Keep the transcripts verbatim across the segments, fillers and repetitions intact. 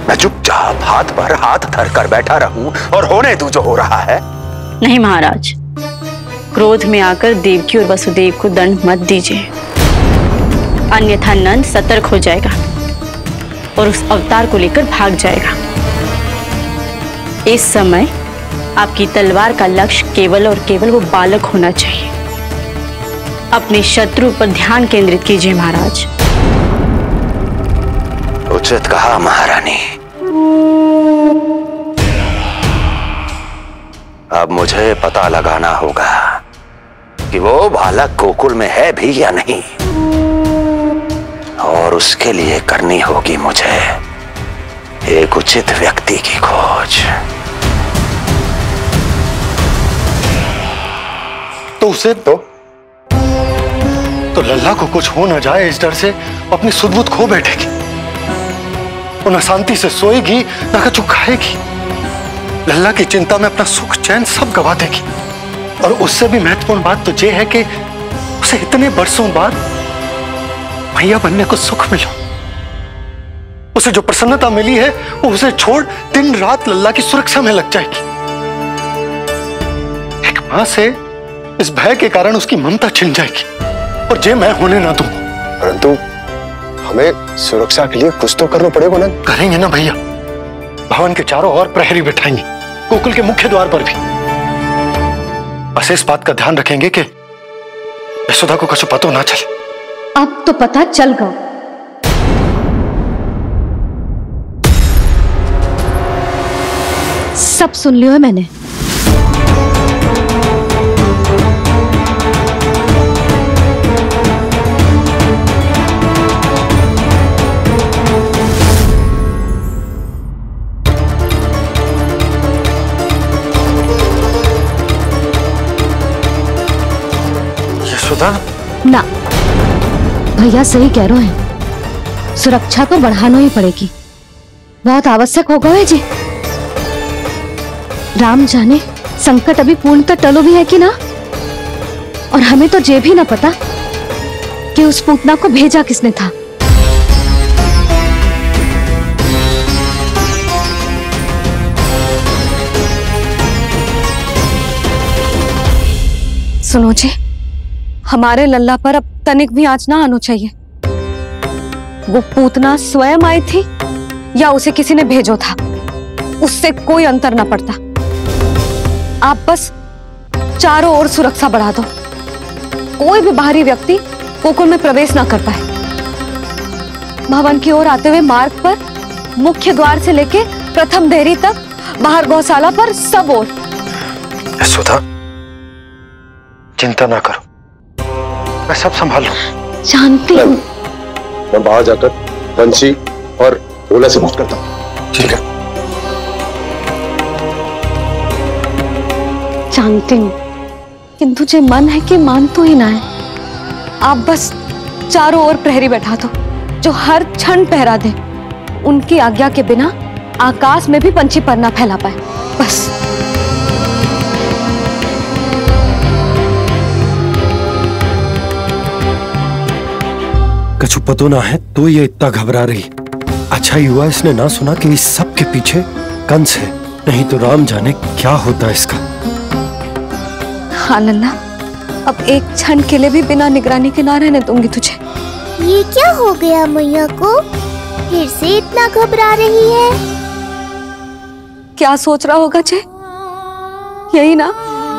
मैं चुपचाप हाथ पर हाथ धर कर बैठा रहूं और होने दूं जो हो रहा है? नहीं महाराज, क्रोध में आकर देवकी और वसुदेव को दंड मत दीजिए, अन्यथा नंद सतर्क हो जाएगा और उस अवतार को लेकर भाग जाएगा। इस समय आपकी तलवार का लक्ष्य केवल और केवल वो बालक होना चाहिए। अपने शत्रु पर ध्यान केंद्रित कीजिए महाराज। उचित कहा महारानी। अब मुझे पता लगाना होगा कि वो बालक गोकुल में है भी या नहीं, और उसके लिए करनी होगी मुझे एक उचित व्यक्ति की खोज। तो उसे तो तो लल्ला को कुछ हो ना जाए इस डर से अपनी सुध-बुध खो बैठेगी। वो न शांति से सोएगी न कुछ खाएगी। लल्ला की चिंता में अपना सुख चैन सब गवा देगी। और उससे भी महत्वपूर्ण बात तो यह है कि उसे इतने बरसों बाद मैया बनने को सुख मिला। उसे जो प्रसन्नता मिली है वो उसे छोड़ दिन रात लल्ला की सुरक्षा में लग जाएगी। एक मां से इस भय के कारण उसकी ममता छिन जाएगी, और जे मैं होने ना दूं। परंतु हमें सुरक्षा के लिए कुछ तो करना पड़ेगा ना। करेंगे ना भैया, भवन के चारों ओर प्रहरी बिठाएंगे, गोकुल के मुख्य द्वार पर भी। बस इस बात का ध्यान रखेंगे कि यशोदा को कुछ पता ना चले। अब तो पता चल गया। सब सुन लियो है मैंने। यशोदा ना, भैया सही कह रहे हैं, सुरक्षा तो बढ़ाना ही पड़ेगी, बहुत आवश्यक होगा है जी। राम जाने संकट अभी पूर्णतः टलो भी है कि ना, और हमें तो ये भी ना पता कि उस पूतना को भेजा किसने था। सुनो जी, हमारे लल्ला पर अब तनिक भी आंच ना आना चाहिए। वो पूतना स्वयं आई थी या उसे किसी ने भेजो था, उससे कोई अंतर ना पड़ता। आप बस चारों ओर सुरक्षा बढ़ा दो, कोई भी बाहरी व्यक्ति गोकुल में प्रवेश ना कर पाए। भवन की ओर आते हुए मार्ग पर मुख्य द्वार से लेके प्रथम देरी तक, बाहर गौशाला पर सब ओर। यशोदा चिंता ना करो, मैं सब संभाल लूं। जानती हूँ। मैं बाहर जाकर बंशी और ओला से बात करता हूँ। ठीक है। जानती हूँ, किंतु जे मन है कि मान तो ही ना है। आप बस चारों ओर प्रहरी बैठा दो जो हर क्षण पहरा दे। उनकी आज्ञा के बिना आकाश में भी पंछी पर ना फैला पाए, बस। कछु पतो ना है तो ये इतना घबरा रही। अच्छा हुआ इसने ना सुना कि इस सब के पीछे कंस है, नहीं तो राम जाने क्या होता इसका। हाँ लल्ला, अब एक क्षण के लिए भी बिना निगरानी के ना रहने दूंगी तुझे। ये क्या हो गया मैया को, फिर से इतना घबरा रही है? क्या सोच रहा होगा जे? यही ना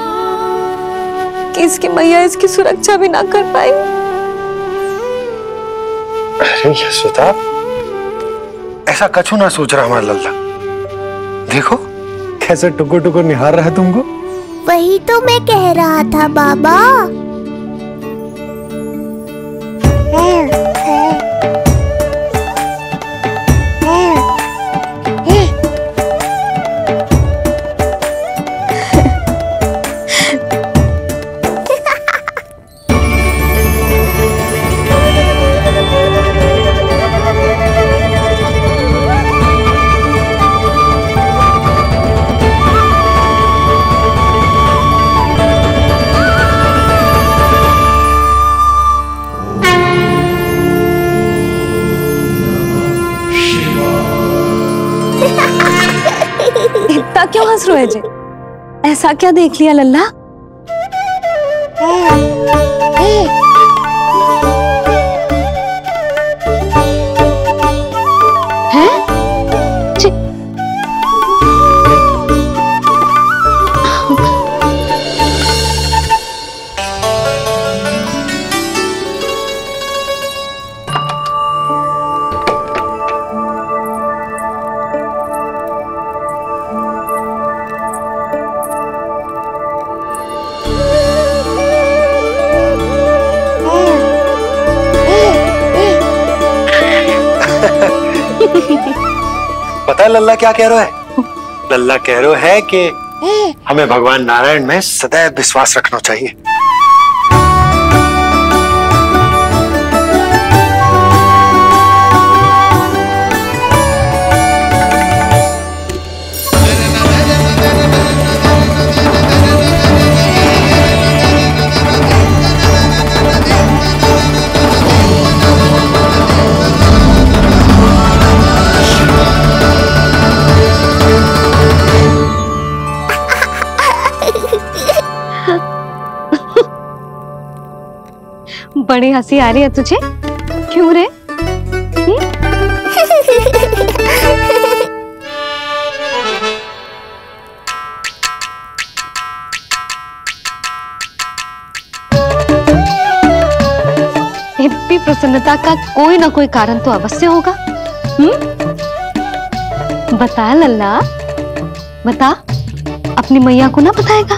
कि इसकी मैया इसकी सुरक्षा भी ना कर पाई। अरे यशोदा, ऐसा कछु ना सोच रहा हमारा लल्ला। देखो कैसे टुकुर टुकुर निहार रहा है तुमको। वही तो मैं कह रहा था बाबा। है, है, है, है। ता क्यों हंस रहे जे? ऐसा क्या देख लिया लल्ला? पता है लल्ला क्या कह रहा है? लल्ला कह रहा है कि हमें भगवान नारायण में सदैव विश्वास रखना चाहिए। बड़ी हंसी आ रही है तुझे, क्यों रे? इतनी प्रसन्नता का कोई ना कोई कारण तो अवश्य होगा। हम्म? बता लल्ला, बता, अपनी मैया को ना बताएगा?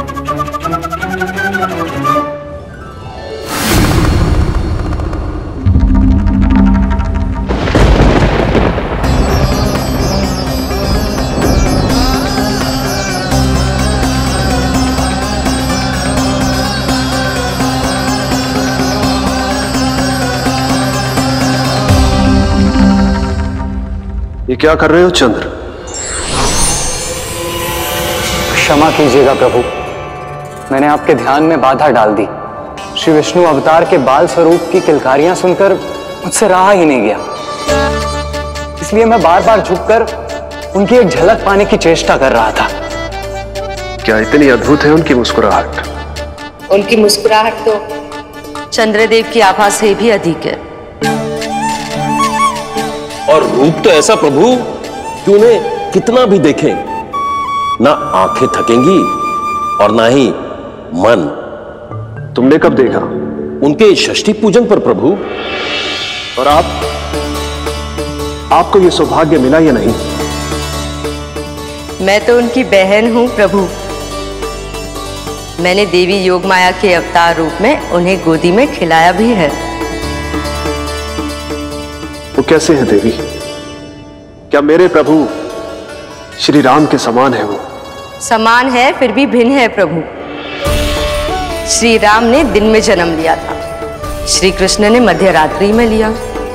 ये क्या कर रहे हो चंद्र? क्षमा कीजिएगा प्रभु, मैंने आपके ध्यान में बाधा डाल दी। श्री विष्णु अवतार के बाल स्वरूप की किलकारियां सुनकर मुझसे रहा ही नहीं गया, इसलिए मैं बार बार झुककर उनकी एक झलक पाने की चेष्टा कर रहा था। क्या इतनी अद्भुत है उनकी मुस्कुराहट? उनकी मुस्कुराहट तो चंद्रदेव की आभा से भी अधिक है। और रूप तो ऐसा प्रभु कि उन्हें कितना भी देखें ना आंखें थकेंगी और ना ही मन। तुमने कब देखा? उनके षष्ठी पूजन पर प्रभु। और आप आपको यह सौभाग्य मिला या नहीं? मैं तो उनकी बहन हूं प्रभु। मैंने देवी योगमाया के अवतार रूप में उन्हें गोदी में खिलाया भी है। वो कैसे है देवी? क्या मेरे प्रभु श्री राम के समान है वो? समान है फिर भी भिन्न है प्रभु। श्री राम ने दिन में जन्म लिया था, श्री कृष्ण ने मध्य रात्रि में लिया।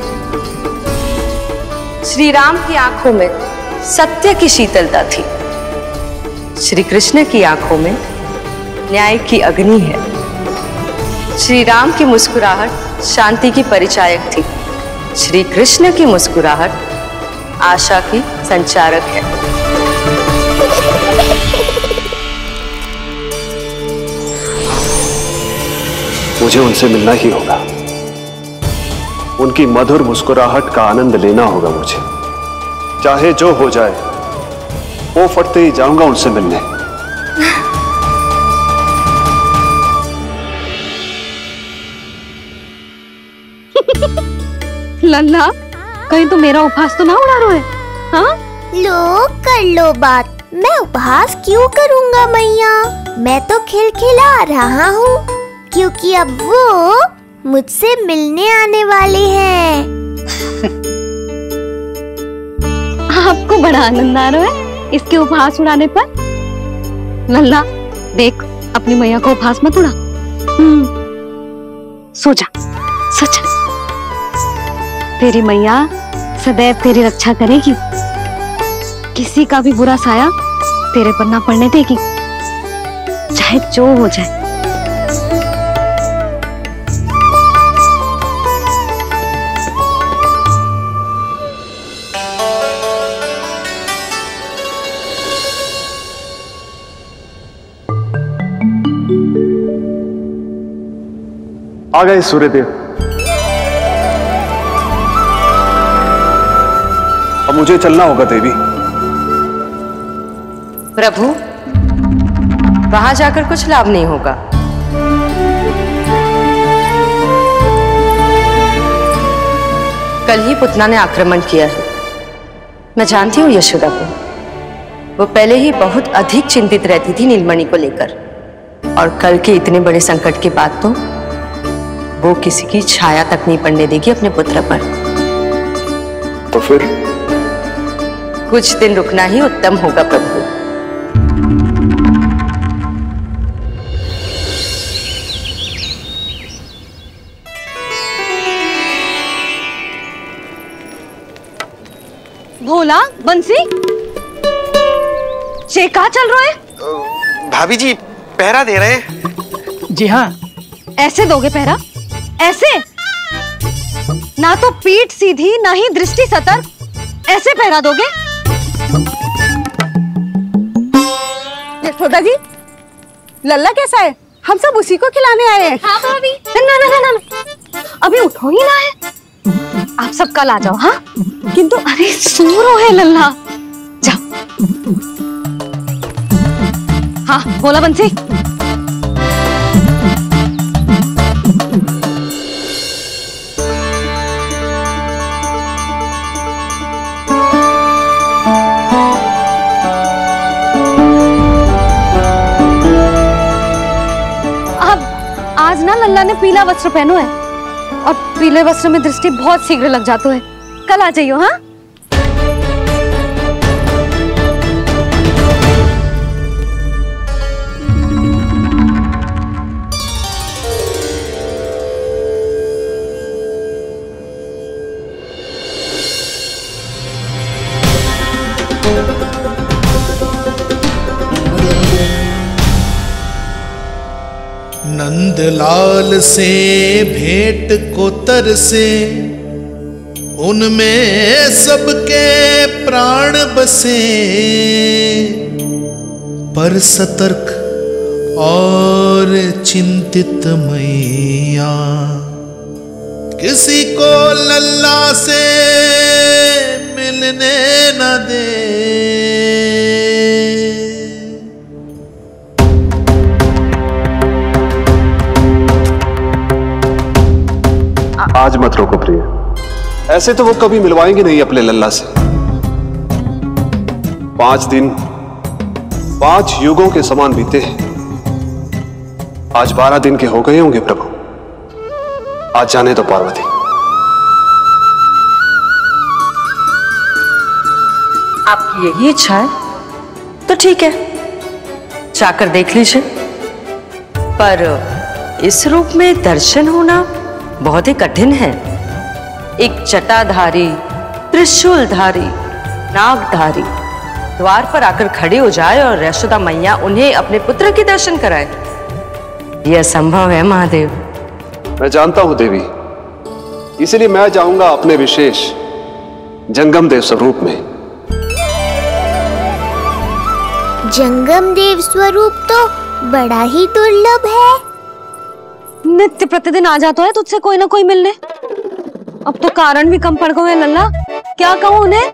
श्री राम की आंखों में सत्य की शीतलता थी, श्री कृष्ण की आंखों में न्याय की अग्नि है। श्री राम की मुस्कुराहट शांति की परिचायक थी, श्री कृष्ण की मुस्कुराहट आशा की संचारक है। मुझे उनसे मिलना ही होगा, उनकी मधुर मुस्कुराहट का आनंद लेना होगा मुझे। चाहे जो हो जाए, वो फटते ही जाऊंगा उनसे मिलने। लल्ला, कहीं तो मेरा उपहास तो ना उड़ा रहे है? हाँ? लो कर लो बात, मैं उपहास क्यों करूंगा मैया? मैं तो खिलखिला रहा हूँ क्योंकि अब वो मुझसे मिलने आने वाले हैं। आपको बड़ा आनंद आ रहा है इसके उपहास उड़ाने पर? लल्ला देख, अपनी मैया को उपहास मत उड़ा। सो जा, सो जा। तेरी मैया सदैव तेरी रक्षा करेगी, किसी का भी बुरा साया तेरे पर ना पड़ने देगी, चाहे जो हो जाए। आ गए सूर्यदेव। अब मुझे चलना होगा देवी। प्रभु, वहां जाकर कुछ लाभ नहीं होगा। कल ही पुतना ने आक्रमण किया है। मैं जानती हूँ यशोदा को। वो पहले ही बहुत अधिक चिंतित रहती थी नीलमणि को लेकर, और कल के इतने बड़े संकट के बाद तो वो किसी की छाया तक नहीं पड़ने देगी अपने पुत्र पर। तो फिर कुछ दिन रुकना ही उत्तम होगा प्रभु। भोला, बंसी, ये कहाँ चल रहा है? भाभी जी पहरा दे रहे हैं। जी हाँ। ऐसे दोगे पहरा? ऐसे? ना तो पीठ सीधी ना ही दृष्टि सतर्क, ऐसे पहरा दोगे? यशोदा जी, लल्ला कैसा है? हम सब उसी को खिलाने आए हैं। हाँ भाभी। ना ना ना ना, अभी उठो ही ना है। आप सब कल आ जाओ। हाँ, किंतु अरे सूरो है लल्ला, जाओ। हाँ बोला बंसी। आज ना लल्ला ने पीला वस्त्र पहनो है, और पीले वस्त्र में दृष्टि बहुत शीघ्र लग जातो है। कल आ जाइयो। हाँ, नंदलाल से भेंट को तरसे, उनमें सबके प्राण बसे, पर सतर्क और चिंतित मैया, किसी को लल्ला से मिलने न दे। आज मत रोको प्रिय, ऐसे तो वो कभी मिलवाएंगे नहीं अपने लल्ला से। पांच दिन पांच युगों के समान बीते हैं, आज बारह दिन के हो गए होंगे प्रभु। आज जाने तो पार्वती। आपकी यही इच्छा है तो ठीक है, जाकर देख लीजिए। पर इस रूप में दर्शन होना बहुत ही कठिन है। एक जटाधारी, त्रिशूलधारी, नागधारी द्वार पर आकर खड़े हो जाए और यशोदा मैया उन्हें अपने पुत्र के दर्शन कराए, यह असंभव है महादेव। मैं जानता हूं देवी, इसलिए मैं जाऊंगा अपने विशेष जंगम देव स्वरूप में। जंगम देव स्वरूप तो बड़ा ही दुर्लभ है। नित्य प्रतिदिन आ जाता है तुझसे कोई ना कोई मिलने। अब तो कारण भी कम पड़ गए हैं लल्ला, क्या कहूँ उन्हें।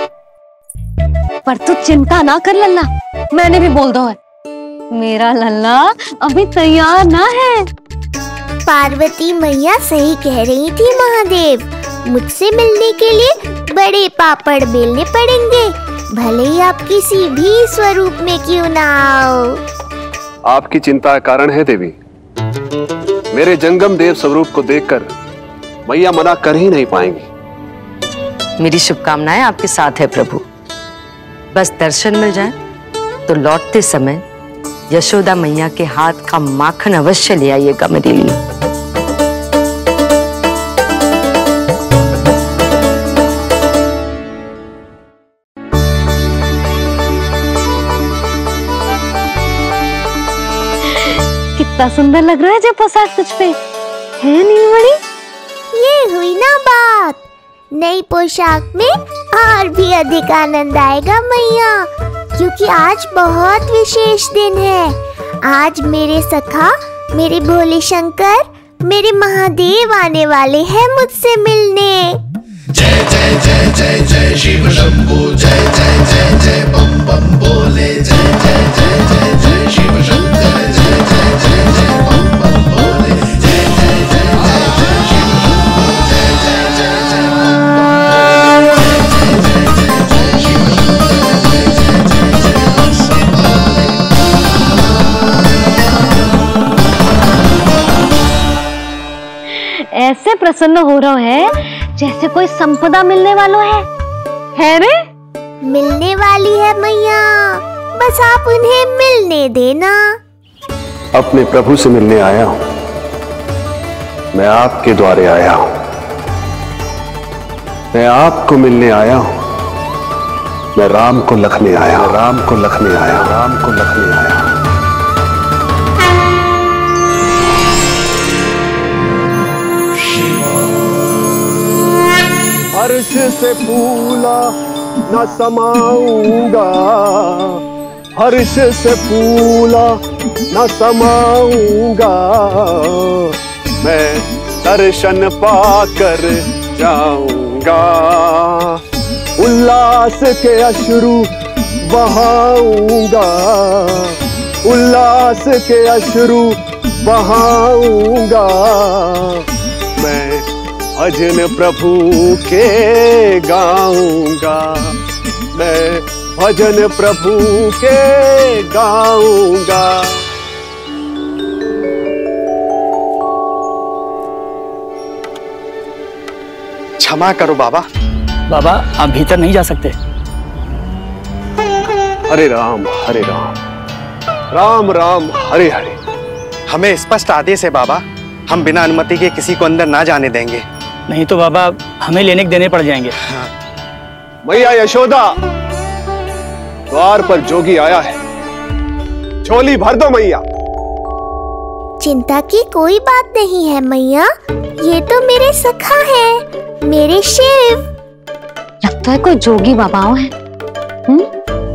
पर तू चिंता ना कर लल्ला, मैंने भी बोल दो है, मेरा लल्ला अभी तैयार ना है। पार्वती मैया सही कह रही थी महादेव, मुझसे मिलने के लिए बड़े पापड़ बेलने पड़ेंगे, भले ही आप किसी भी स्वरूप में क्यों ना आओ। आपकी चिंता का कारण है देवी। मेरे जंगम देव स्वरूप को देखकर मैया मना कर ही नहीं पाएंगी। मेरी शुभकामनाएं आपके साथ है प्रभु। बस दर्शन मिल जाए तो लौटते समय यशोदा मैया के हाथ का माखन अवश्य ले आइएगा मेरे लिए। कितना सुंदर लग रहा है जो पोशाक तुझ पे है नीलमणि। ये हुई ना बात, नई पोशाक में और भी अधिक आनंद आएगा मैया, क्योंकि आज बहुत विशेष दिन है। आज मेरे सखा, मेरे भोले शंकर मेरे महादेव आने वाले हैं मुझसे मिलने। जय जय जय जय जय शिव शंभू, जय जय जय जय बम बम बोले, जय जय जय जय जय शिव शंकर, जय जय जय जय बम बम बोले, जय जय जय जय जय शिव शंभू, जय जय जय जय बम बम बोले, जय जय जय जय शिव शंकर, जय जय जय जय बम। ऐसे प्रसन्न हो रहा है जैसे कोई संपदा मिलने वाला है, है रे? मिलने वाली है मैया, बस आप उन्हें मिलने देना। अपने प्रभु से मिलने आया हूं, मैं आपके द्वारे आया हूं, मैं आपको मिलने आया हूं, मैं राम को लखने आया हूं, राम को लखने आया हूं, राम को लखने आया हूं। हर्ष से फूला न समाऊंगा, हर्ष से फूला न समाऊंगा, मैं दर्शन पाकर जाऊंगा, उल्लास के अश्रु बहाऊंगा, उल्लास के अश्रु बहाऊंगा, मैं भजन प्रभु के गाऊंगा, मैं भजन प्रभु के गाऊंगा। क्षमा करो बाबा। बाबा आप भीतर नहीं जा सकते। हरे राम हरे राम, राम राम हरे हरे। हमें स्पष्ट आदेश है बाबा, हम बिना अनुमति के किसी को अंदर ना जाने देंगे। नहीं तो बाबा हमें लेने के देने पड़ जाएंगे। हाँ। मैया यशोदा, द्वार पर जोगी आया है, झोली भर दो मैया। चिंता की कोई बात नहीं है मैया, ये तो मेरे सखा है, मेरे शिव। लगता है कोई जोगी बाबाओं है। हुँ?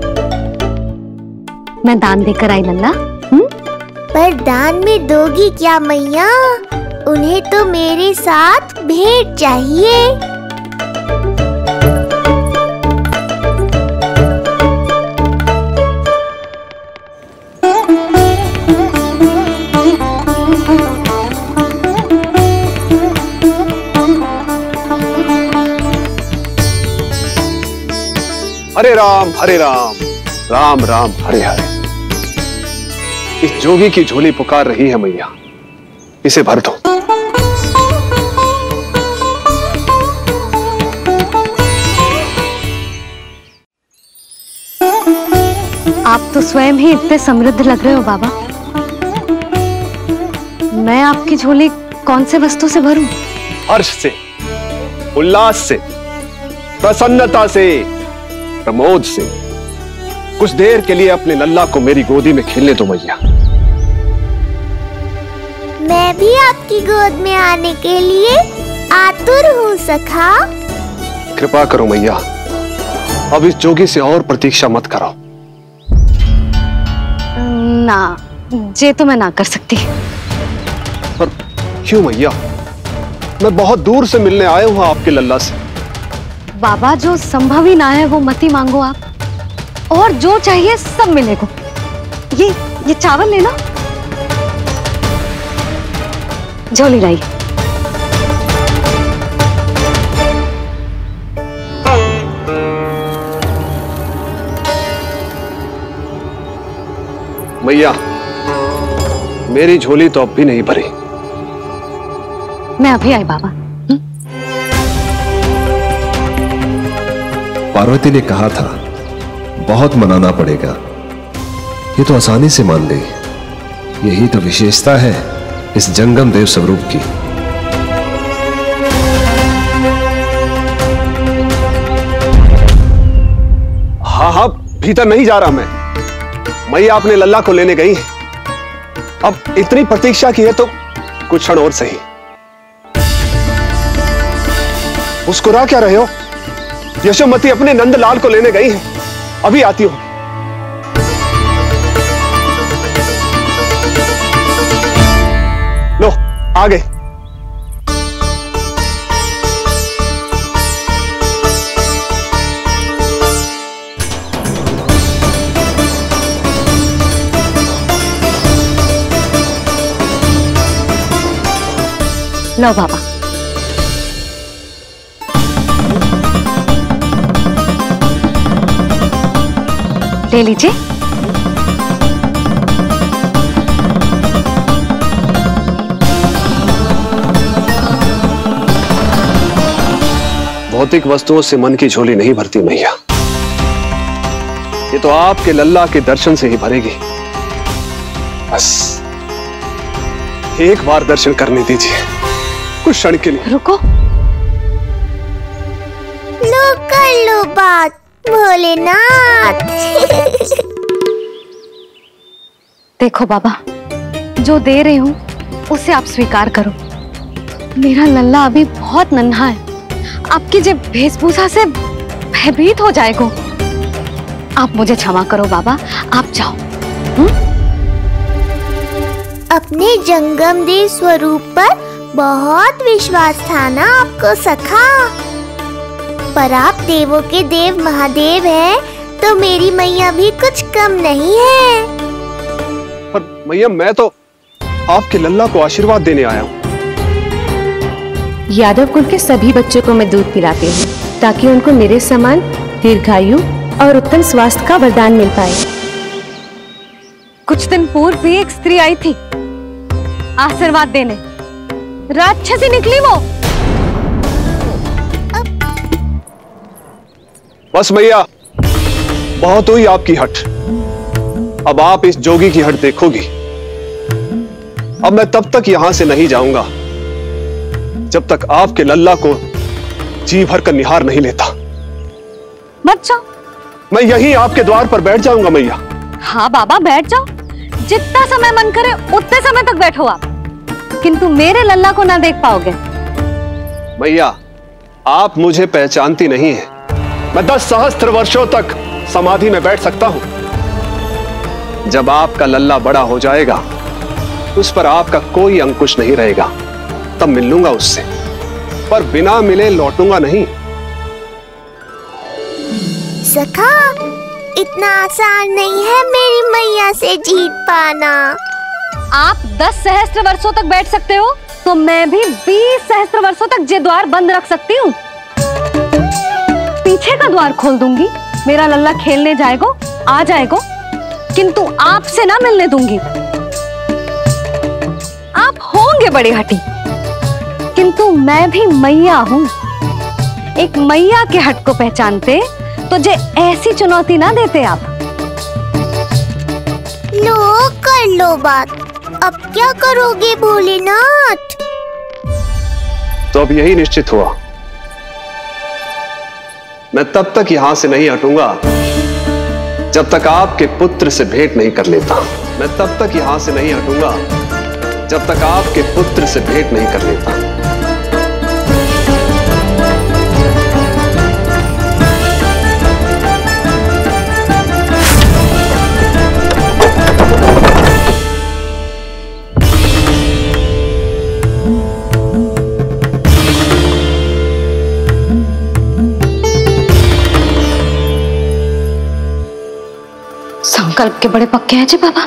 मैं दान देकर आई लल्ला। हुँ? पर दान में दोगी क्या मैया? उन्हें तो मेरे साथ भेंट चाहिए। हरे राम हरे राम, राम राम हरे हरे। इस जोगी की झोली पुकार रही है मैया, इसे भर दो। आप तो स्वयं ही इतने समृद्ध लग रहे हो बाबा। मैं आपकी झोली कौन से वस्तु से भरूं? हर्ष से, उल्लास से, प्रसन्नता से, प्रमोद से। कुछ देर के लिए अपने लल्ला को मेरी गोदी में खेलने दो मैया। मैं भी आपकी गोद में आने के लिए आतुर हूँ सखा। कृपा करो मैया, अब इस जोगी से और प्रतीक्षा मत करो। ना, ये तो मैं ना कर सकती। पर क्यों मैया? मैं बहुत दूर से मिलने आया हूँ आपके लल्ला से। बाबा जो संभव ही ना है वो मत ही मांगो आप, और जो चाहिए सब मिलेगा। ये ये चावल लेना, झोली लाई। मैया, मेरी झोली तो अब भी नहीं भरी। मैं अभी आई बाबा। पार्वती ने कहा था बहुत मनाना पड़ेगा, ये तो आसानी से मान गई। यही तो विशेषता है इस जंगम देव स्वरूप की। हाँ हाँ, भीतर नहीं जा रहा मैं। मैया अपने लल्ला को लेने गई है। अब इतनी प्रतीक्षा की है तो कुछ क्षण और सही। मुस्कुरा क्या रहे हो? यशोमती अपने नंदलाल को लेने गई है, अभी आती हूं। लो, आ गए। लो बाबा। ले लीजिए। भौतिक वस्तुओं से मन की झोली नहीं भरती मैया, ये तो आपके लल्ला के दर्शन से ही भरेगी। बस एक बार दर्शन करने दीजिए, कुछ क्षण के लिए। रुको। लो कर लो बात भोलेनाथ। देखो बाबा, जो दे रही हूँ उसे आप स्वीकार करो। मेरा लल्ला अभी बहुत नन्हा है, आपकी जब वेशभूषा से भयभीत हो जाएगा। आप मुझे क्षमा करो बाबा, आप जाओ। हुँ? अपने जंगम देव स्वरूप पर बहुत विश्वास था ना आपको सखा। पर आप देवों के देव महादेव हैं, तो मेरी मैया भी कुछ कम नहीं है। पर मैया, मैं तो आपके लल्ला को आशीर्वाद देने आया हूँ। यादव कुल के सभी बच्चों को मैं दूध पिलाती हूँ, ताकि उनको मेरे समान दीर्घायु और उत्तम स्वास्थ्य का वरदान मिल पाए। कुछ दिन पूर्व भी एक स्त्री आई थी आशीर्वाद देने, राक्षसी निकली वो। बस मैया, बहुत हुई आपकी हट। अब आप इस जोगी की हट देखोगी। अब मैं तब तक यहां से नहीं जाऊंगा जब तक आपके लल्ला को जी भर कर निहार नहीं लेता। मत जाओ। मैं यहीं आपके द्वार पर बैठ जाऊंगा मैया। हाँ बाबा, बैठ जाओ। जितना समय मन करे उतने समय तक बैठो आप, किंतु मेरे लल्ला को ना देख पाओगे। मैया, आप मुझे पहचानती नहीं हैं। मैं दस सहस्त्र वर्षों तक समाधि में बैठ सकता हूं। जब आपका लल्ला बड़ा हो जाएगा, उस पर आपका कोई अंकुश नहीं रहेगा, तब मिल लूंगा उससे, पर बिना मिले लौटूंगा नहीं। सखा, इतना आसान नहीं है मेरी मैया से जीत पाना। आप दस सहस्त्र वर्षों तक बैठ सकते हो, तो मैं भी बीस सहस्त्र वर्षों तक ये द्वार बंद रख सकती हूँ। पीछे का द्वार खोल दूंगी, मेरा लल्ला खेलने जाएगा, आ जाएगा, किंतु आपसे ना मिलने दूंगी। आप होंगे बड़ी हठी, किंतु मैं भी मैया हूँ। एक मैया के हट को पहचानते तो जे ऐसी चुनौती ना देते आप। लो कर लो बात, अब क्या करोगे भोलेनाथ? तो अब यही निश्चित हुआ, मैं तब तक यहां से नहीं हटूंगा जब तक आपके पुत्र से भेंट नहीं कर लेता। मैं तब तक यहां से नहीं हटूंगा जब तक आपके पुत्र से भेंट नहीं कर लेता। संकल्प के बड़े पक्के हैं जी बाबा।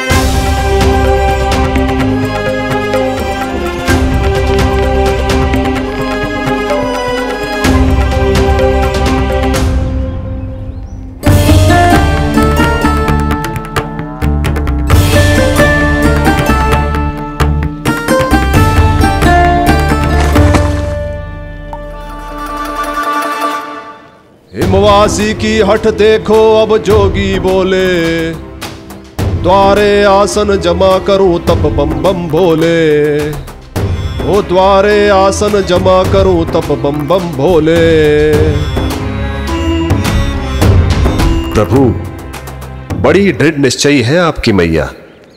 हिमवासी की हठ देखो अब जोगी बोले, द्वारे आसन जमा करूं तप बम बम भोले। ओ द्वारे आसन जमा करूं तप बम बम भोले। प्रभु, बड़ी दृढ़ निश्चयी है आपकी मैया।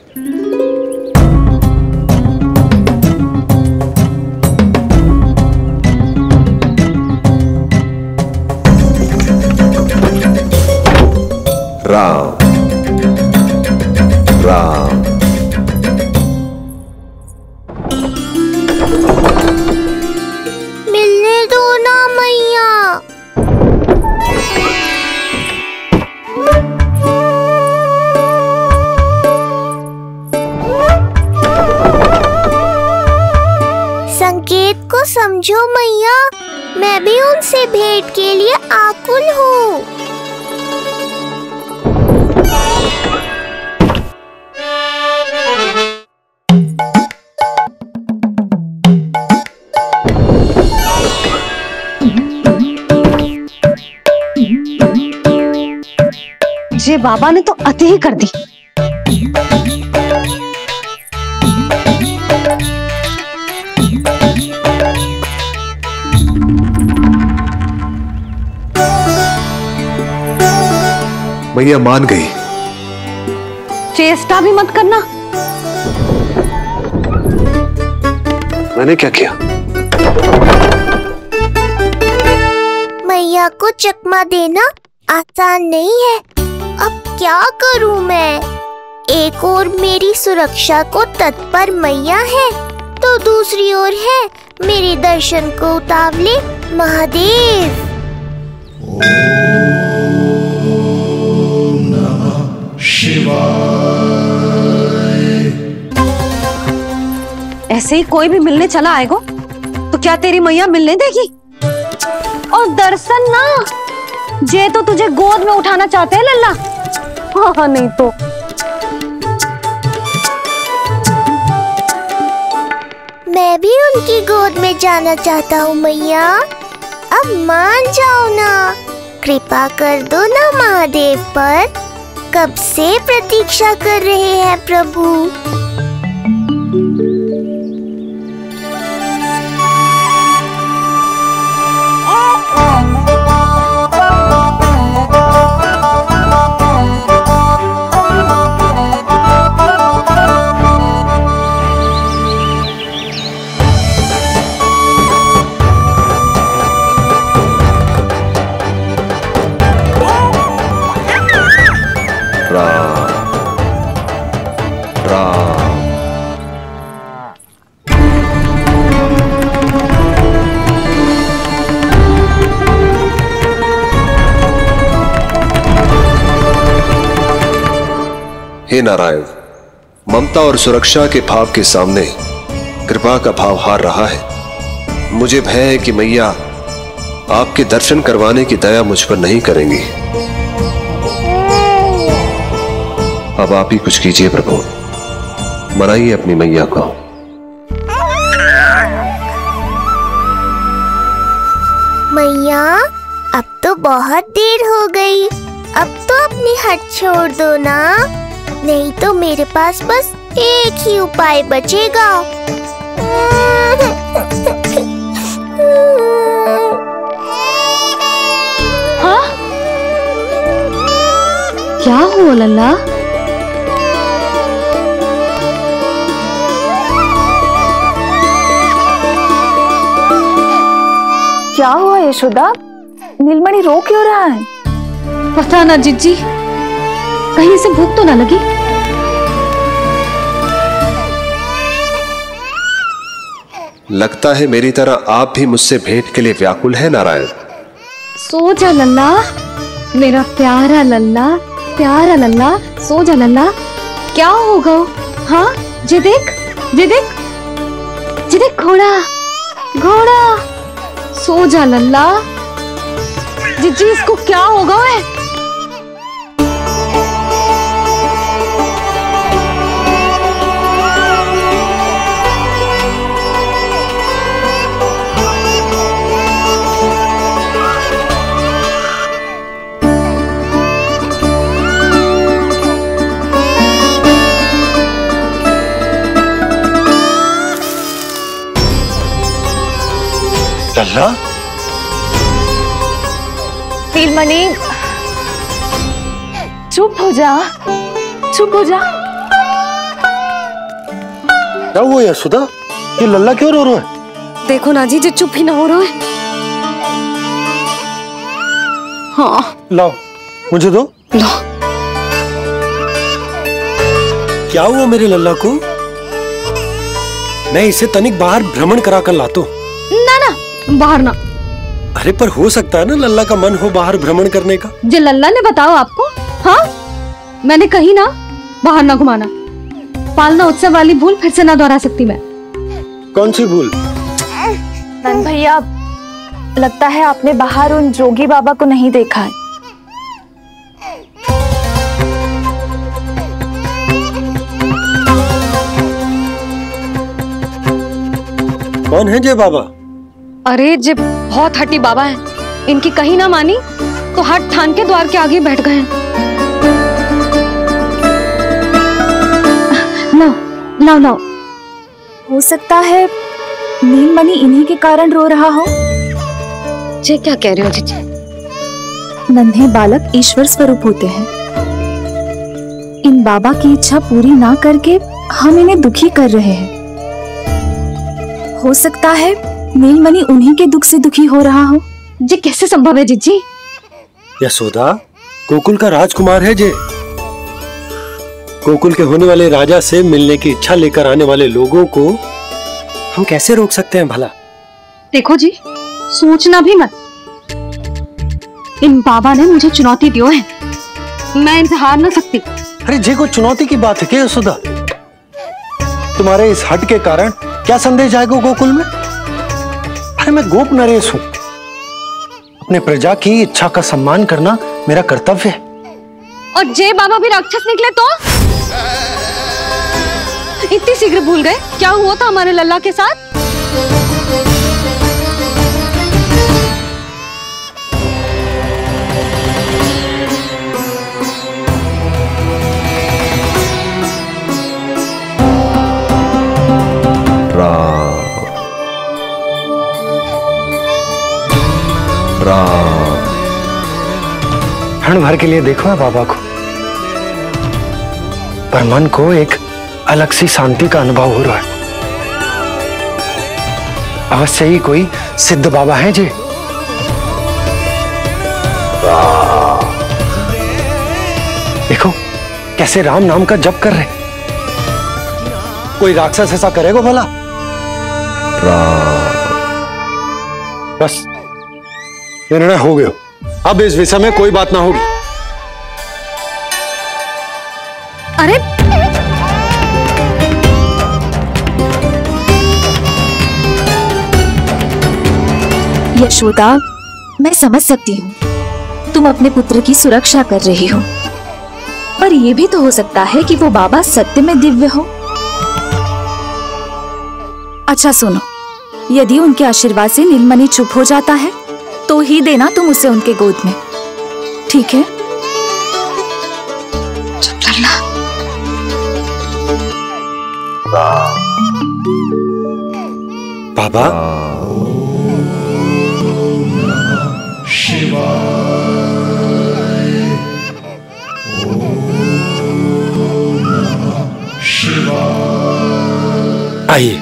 राम राम। मिलने दो ना मैया। भेंट के लिए आकुल हूँ। जे बाबा ने तो अति ही कर दी। मैया मान गई। चेष्टा भी मत करना। मैंने क्या किया? मैया को चकमा देना आसान नहीं है। अब क्या करूं मैं? एक ओर मेरी सुरक्षा को तत्पर मैया है, तो दूसरी ओर है मेरे दर्शन को उतावले महादेव। ऐसे ही कोई भी मिलने चला आएगा तो क्या तेरी मैया मिलने देगी? और दर्शन ना, जे तो तुझे गोद में उठाना चाहते हैं लल्ला। हाँ नहीं तो मैं भी उनकी गोद में जाना चाहता हूँ मैया। अब मान जाओ ना, कृपा कर दो ना महादेव पर। कब से प्रतीक्षा कर रहे हैं प्रभु। हे नारायण, ममता और सुरक्षा के भाव के सामने कृपा का भाव हार रहा है। मुझे भय है कि मैया आपके दर्शन करवाने की दया मुझ पर नहीं करेंगी। अब आप ही कुछ कीजिए प्रभु, मनाइए अपनी मैया को। मैया अब तो बहुत देर हो गई, अब तो अपनी हट छोड़ दो ना, नहीं तो मेरे पास बस एक ही उपाय बचेगा। हाँ? क्या हुआ लल्ला? क्या हुआ यशोदा? नीलमणि रो क्यों रहा है? पता ना जीजी, कहीं से भूख तो ना लगी? लगता है मेरी तरह आप भी मुझसे भेंट के लिए व्याकुल है नारायण। सो जा लल्ला, मेरा प्यारा लल्ला, प्यारा लल्ला, सो जा लल्ला। क्या होगा? हाँ जे देख, जे देख, जे देख घोड़ा, घोड़ा। सो जा लल्ला। जीजी इसको क्या होगा? है लल्ला? नीलमणि चुप हो जा, चुप हो जा। क्या हुआ यशोदा? ये लल्ला क्यों रो रहा है? देखो ना जी, जे चुप ही ना हो रहा है। हाँ लाओ, मुझे दो। लो। क्या हुआ मेरे लल्ला को? मैं इसे तनिक बाहर भ्रमण करा कर लाता हूँ। ना ना, बाहर ना। अरे पर हो सकता है ना लल्ला का मन हो बाहर भ्रमण करने का। जो लल्ला ने बताओ आपको? हाँ, मैंने कही ना बाहर ना घुमाना। पालना उत्सव वाली भूल फिर से ना दोहरा सकती मैं। कौन सी भूल? नंद भैया, लगता है आपने बाहर उन जोगी बाबा को नहीं देखा है। कौन है जे बाबा? अरे जे बहुत हट्टी बाबा है, इनकी कहीं ना मानी तो हट ठान के द्वार के आगे बैठ गए। लाओ लाओ लाओ। हो सकता है नीलमणि इन्हीं के कारण रो रहा हो। जे क्या कह रहे हो जीजी? नन्हे बालक ईश्वर स्वरूप होते हैं। इन बाबा की इच्छा पूरी ना करके हम इन्हें दुखी कर रहे हैं। हो सकता है नीलमणि उन्हीं के दुख से दुखी हो रहा हो। जे कैसे संभव है जीजी? यशोदा गोकुल का राजकुमार है जे। गोकुल के होने वाले राजा से मिलने की इच्छा लेकर आने वाले लोगों को हम कैसे रोक सकते हैं भला? देखो जी, सोचना भी मत। इन बाबा ने मुझे चुनौती दियो है, मैं इनसे हार ना सकती। अरे जे को चुनौती की बात है क्या यशोदा? तुम्हारे इस हट के कारण क्या संदेश जाएगा गोकुल में? अरे मैं गोप नरेश हूं, अपने प्रजा की इच्छा का सम्मान करना मेरा कर्तव्य है। और जे बाबा भी राक्षस निकले तो? इतनी शीघ्र भूल गए क्या हुआ था हमारे लल्ला के साथ? क्षण भर के लिए देखो है बाबा को, पर मन को एक अलग सी शांति का अनुभव हो रहा है। अवश्य ही कोई सिद्ध बाबा है जी। देखो कैसे राम नाम का जप कर रहे। कोई राक्षस ऐसा करेगा भला? बस निर्णय हो गया, अब इस विषय में कोई बात ना होगी। अरे यशोदा, मैं समझ सकती हूँ तुम अपने पुत्र की सुरक्षा कर रही हो, पर यह भी तो हो सकता है कि वो बाबा सत्य में दिव्य हो। अच्छा सुनो, यदि उनके आशीर्वाद से नीलमणि चुप हो जाता है तो ही देना तुम उसे उनके गोद में, ठीक है? चुप करना। बाबा शिवाय ओम नमः शिवाय। आइए।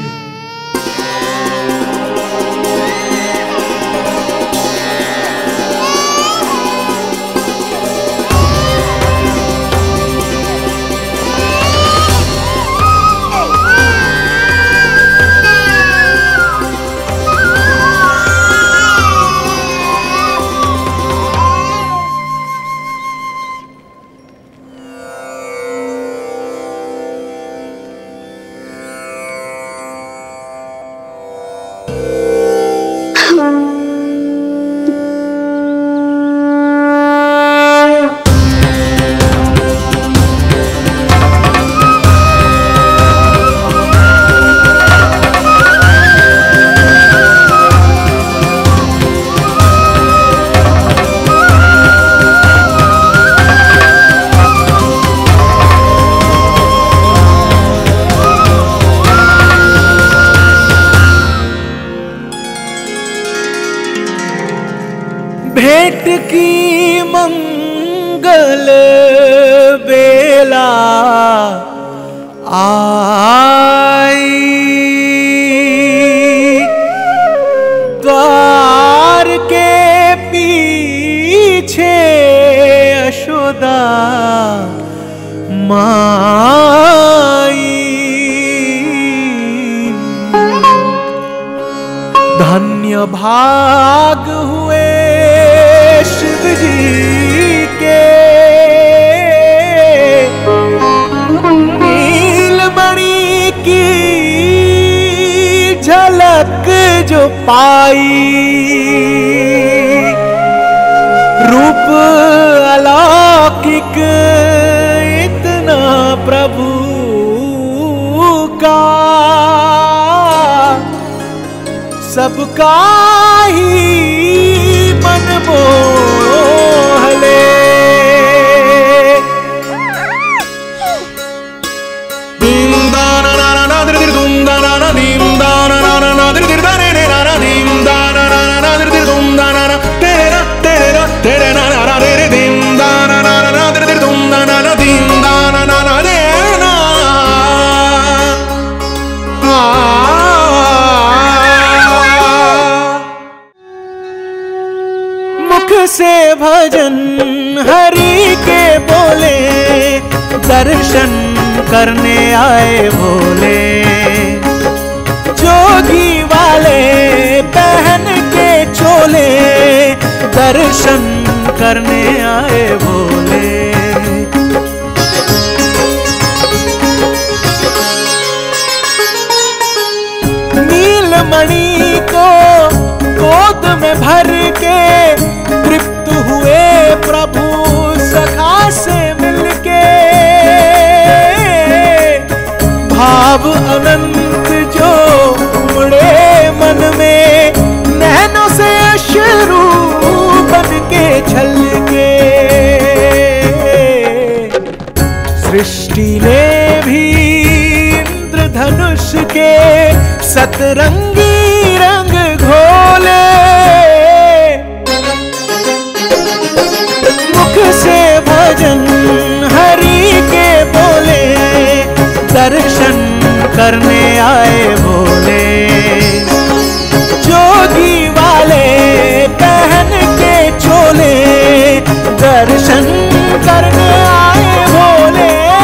भेंट की मंगल बेला आई, द्वार के पीछे यशोदा माई। धन्य भाग हुए शिव जी के, नीलमणि की झलक जो पाई। सबका ही मन मोह ले। दीम दाना ना ना दिर दिर दुम दाना ना दीम दाना ना ना ना दिर दिर दाने ने ना ना दीम दाना ना ना ना दिर दिर दुम दाना ना तेरे ना तेरे ना तेरे ना ना ना तेरे दीम दाना ना ना ना दिर दिर दुम दाना ना दीम दाना ना ना दे ना। मुख से भजन हरि के बोले, दर्शन करने आए भोले। जोगी वाले पहन के चोले, दर्शन करने आए भोले। नीलमणि को गोद में भर के तृप्त हुए प्रभु सखा से मिलके। भाव अनंत जो उमड़े मन में, नैनों से अश्रु बन के छलके। सृष्टि ने भी इंद्रधनुष के सतरंगी रंग घोले। मुख से भजन हरि के बोले, दर्शन करने आए भोले। जोगी वाले पहन के चोले, दर्शन करने आए भोले।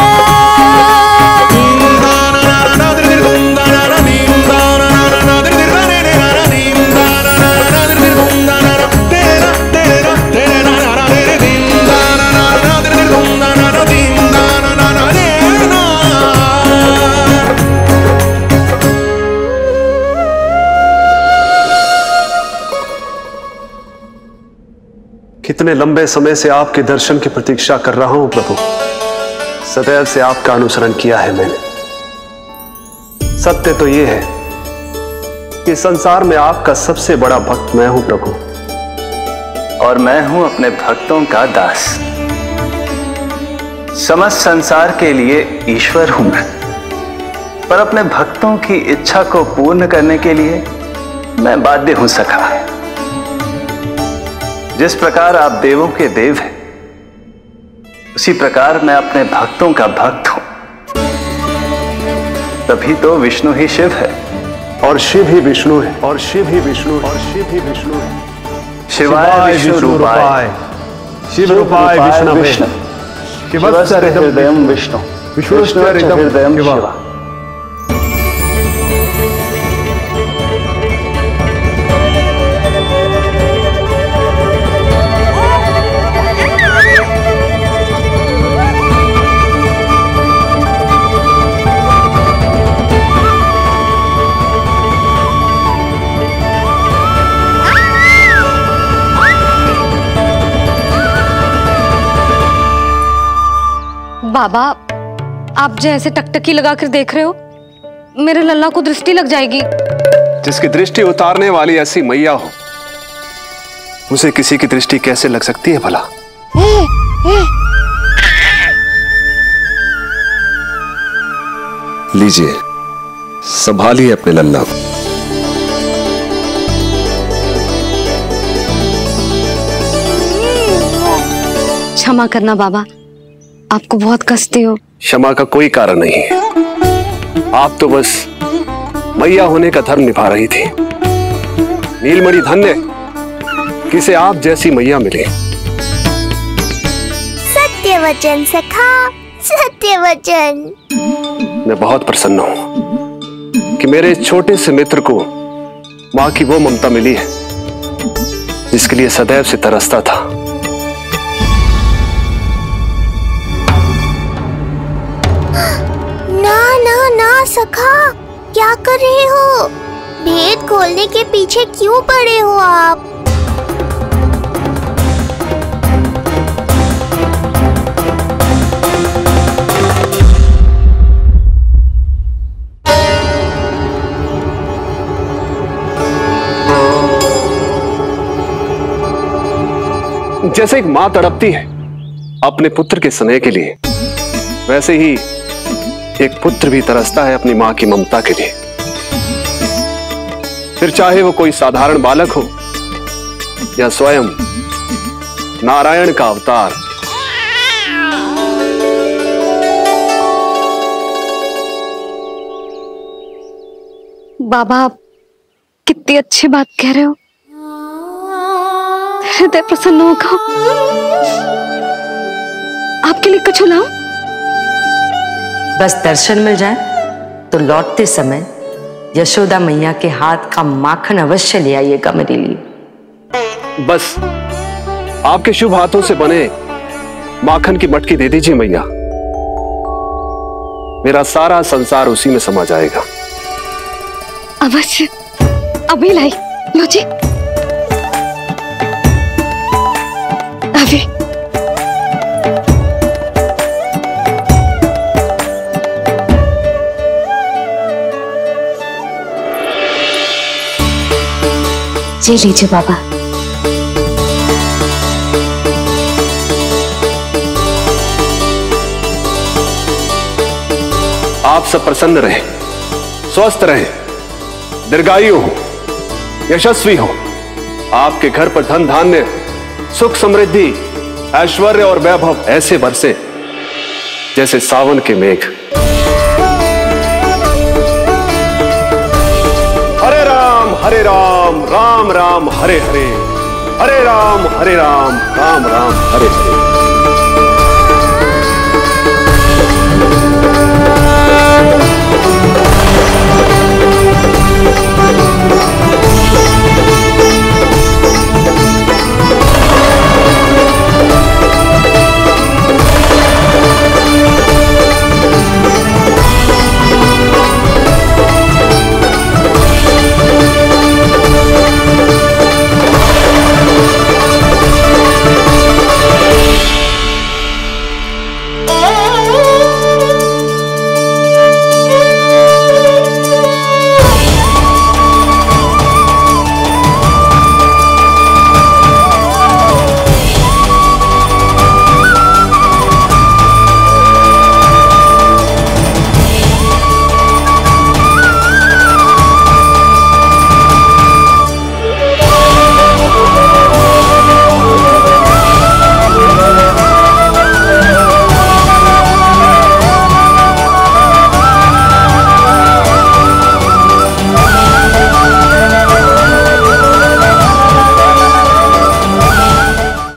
कितने लंबे समय से आपके दर्शन की प्रतीक्षा कर रहा हूं प्रभु। सदैव से आपका अनुसरण किया है मैंने। सत्य तो यह है कि संसार में आपका सबसे बड़ा भक्त मैं हूं प्रभु, और मैं हूं अपने भक्तों का दास। समस्त संसार के लिए ईश्वर हूं मैं, पर अपने भक्तों की इच्छा को पूर्ण करने के लिए मैं बाध्य हूं सखा। जिस प्रकार आप देवों के देव हैं, उसी प्रकार मैं अपने भक्तों का भक्त हूं। तभी तो विष्णु ही शिव है, और शिव ही विष्णु है, और शिव ही विष्णु है, और शिव ही विष्णु है। शिवाय विष्णु रूपाय, शिव रूपाय विष्णु विष्णु, शिवस्य हृदयं विष्णु, विष्णु हृदयं शिव। बाबा, आप जो ऐसे टकटकी लगाकर देख रहे हो, मेरे लल्ला को दृष्टि लग जाएगी। जिसकी दृष्टि उतारने वाली ऐसी मैया हो, उसे किसी की दृष्टि कैसे लग सकती है भला? ए, ए। लीजिए, संभालिए अपने लल्ला को। क्षमा करना बाबा, आपको बहुत कष्ट हो। क्षमा का कोई कारण नहीं है। आप तो बस मैया होने का धर्म निभा रही थी। नीलमणि धन्य किसे आप जैसी मैया मिले। सत्य वचन सखा, सत्य वचन। मैं बहुत प्रसन्न हूं कि मेरे इस छोटे से मित्र को मां की वो ममता मिली है जिसके लिए सदैव से तरसता था। ना ना ना सखा, क्या कर रहे हो? भेद खोलने के पीछे क्यों पड़े हो आप? जैसे एक मां तड़पती है अपने पुत्र के स्नेह के लिए, वैसे ही एक पुत्र भी तरसता है अपनी मां की ममता के लिए। फिर चाहे वो कोई साधारण बालक हो या स्वयं नारायण का अवतार। बाबा, आप कितनी अच्छी बात कह रहे हो। हृदय प्रसन्न होगा। आपके लिए कुछ लाऊं? बस दर्शन मिल जाए तो लौटते समय यशोदा मैया के हाथ का माखन अवश्य ले आइएगा मेरे लिए। बस आपके शुभ हाथों से बने माखन की मटकी दे दीजिए मैया, मेरा सारा संसार उसी में समा जाएगा। अवश्य, अभी लाई। लो जी, अभी। जी लीजिए बाबा। आप सब प्रसन्न रहें, स्वस्थ रहें, दीर्घायु हो, यशस्वी हो। आपके घर पर धन धान्य, सुख समृद्धि, ऐश्वर्य और वैभव ऐसे बरसे जैसे सावन के मेघ। हरे राम हरे राम राम राम हरे हरे, हरे राम हरे राम राम राम हरे हरे।